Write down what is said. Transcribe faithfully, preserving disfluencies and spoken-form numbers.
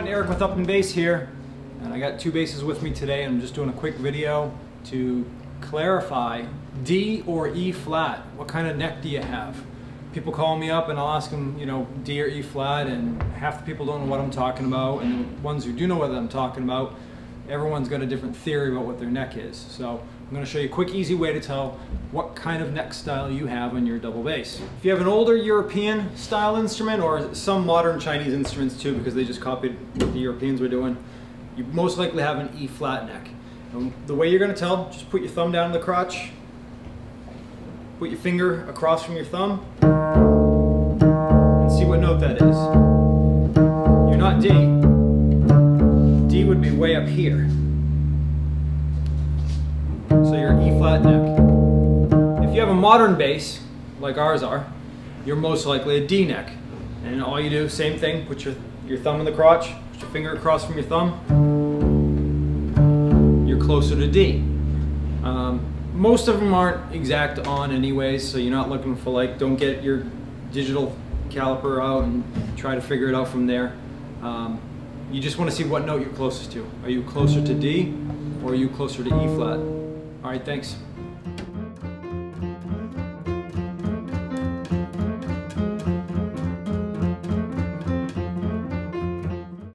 Eric with Upton Bass here, and I got two basses with me today. I'm just doing a quick video to clarify D or E flat. What kind of neck do you have? People call me up and I'll ask them, you know, D or E flat, and half the people don't know what I'm talking about, and the ones who do know what I'm talking about, everyone's got a different theory about what their neck is. So I'm going to show you a quick, easy way to tell what kind of neck style you have on your double bass. If you have an older European style instrument, or some modern Chinese instruments too, because they just copied what the Europeans were doing, you most likely have an E flat neck. And the way you're going to tell, just put your thumb down in the crotch, put your finger across from your thumb, and see what note that is. You're not D. D would be way up here. So you're E flat neck. If you have a modern bass, like ours are, you're most likely a D neck. And all you do, same thing, put your, your thumb in the crotch, put your finger across from your thumb, you're closer to D. Um, most of them aren't exact on anyways, so you're not looking for, like, don't get your digital caliper out and try to figure it out from there. Um, you just want to see what note you're closest to. Are you closer to D, or are you closer to E flat? All right, thanks.